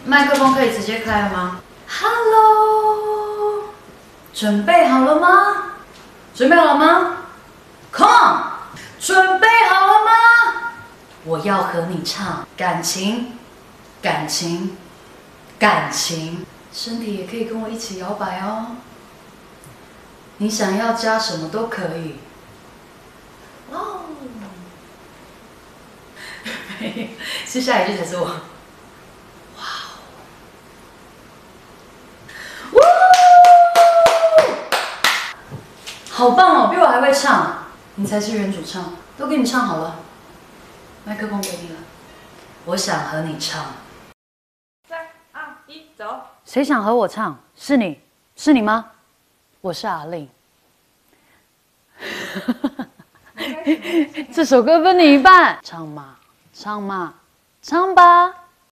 麦克风可以直接开了吗 ？Hello， 准备好了吗？准备好了吗 ？Come on， 准备好了吗？我要和你唱感情，感情，感情，身体也可以跟我一起摇摆哦。你想要加什么都可以。哇哦！没有，是下一句才是我。好棒哦，比我还会唱，你才是原主唱，都给你唱好了，麦克风给你了，我想和你唱。 3、2、1，走。 谁想和我唱？是你，是你吗？我是阿令。这首歌分你一半，唱嘛，唱嘛，唱吧。